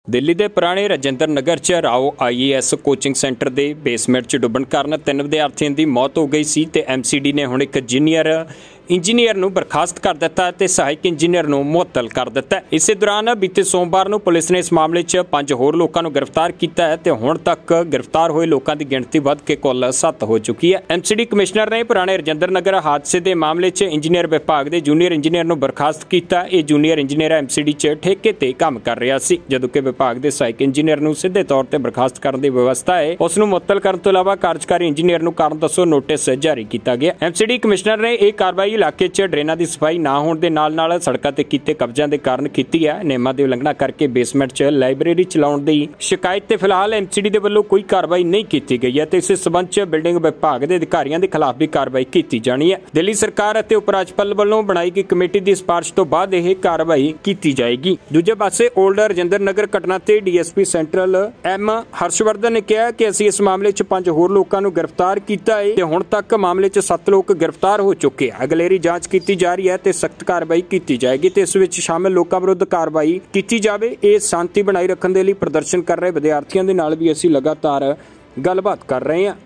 दिल्ली के पुराने राजेंद्र नगर च राओ IAS कोचिंग सेंटर के बेसमेंट च डुੱਬਣ ਕਾਰਨ 3 विद्यार्थियों की मौत हो गई सी ते MCD ने हुण एक इंजीनियर नूं बर्खास्त कर दिता ते सहायक इंजीनियर नूं मुअत्तल कर दिता। इस दौरान बीते सोमवार नूं पुलिस ने इस मामले च 5 होर लोगों नूं गिरफ्तार किया है ते हुण तक गिरफ्तार होए लोगों की गिणती वध के कुल 7 हो चुकी है। MCD कमिश्नर ने पुराने राजेंद्र नगर हादसे के मामले च इंजीनियर विभाग के जूनीयर इंजीनियर नूं बर्खास्त किया। यह जूनीयर इंजीनियर MCD च ठेके ते काम कर रहा सी, जदों कि विभाग के सहायक इंजीनियर नूं सीधे तौर पर बर्खास्त करने की व्यवस्था है उस नूं मुअत्तल करने तो इलावा कार्यकारी इंजीनियर नूं कारण दसो नोटिस जारी किया गया। MCD कमिश्नर ने यह कार्रवाई इलाके च ड्रेनां की सफाई ना होने के नाल सड़कों ते कीते कब्जिਆਂ के कारण की है। नियमां की उलंघना करके बेसमेंट च लाइब्रेरी चलाउण दी शिकायत ते फिलहाल MCD के वल्लों कोई कार्रवाई नहीं की गई है। इस संबंध च बिल्डिंग विभाग के अधिकारियों के खिलाफ भी कार्रवाई की जानी है। दिल्ली सरकार और उप राज्यपाल वल्लों बनाई गई कमेटी की सिफारिश तो बाद यह कार्रवाई की जाएगी। दूजे पासे ओल्ड राजेंद्र नगर घटना ते DSP सेंट्रल M हर्षवर्धन ने कहा कि असीं इस मामले च 5 होर लोगों को गिरफ्तार किया है ते हुण तक मामले च 7 लोग गिरफ्तार हो चुके हैं। अगलेरी जांच की जा रही है ते सख्त कार्रवाई की जाएगी ते इस विच शामिल लोगों विरुद्ध कार्रवाई की जाए। ये शांति बनाई रखने के लिए प्रदर्शन कर रहे विद्यार्थियों के नाल भी असीं लगातार गलबात कर रहे हैं।